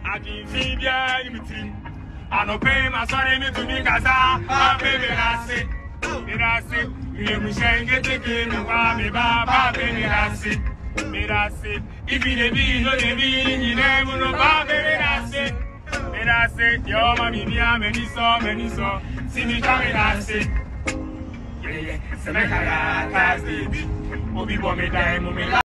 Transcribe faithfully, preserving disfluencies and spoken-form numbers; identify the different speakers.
Speaker 1: I can see ya in between. I no pay my son me to me casa. Ah, baby, I say, did I say, you me shine get the game and why me baba, baby, I say, did I say, if you be no the be, you never know, baby, I say, did I say, your mommy, me, I'm many so many so, see me coming, I say, yeah, yeah, Seneca, Thursday, Obi, Bommy, Dime,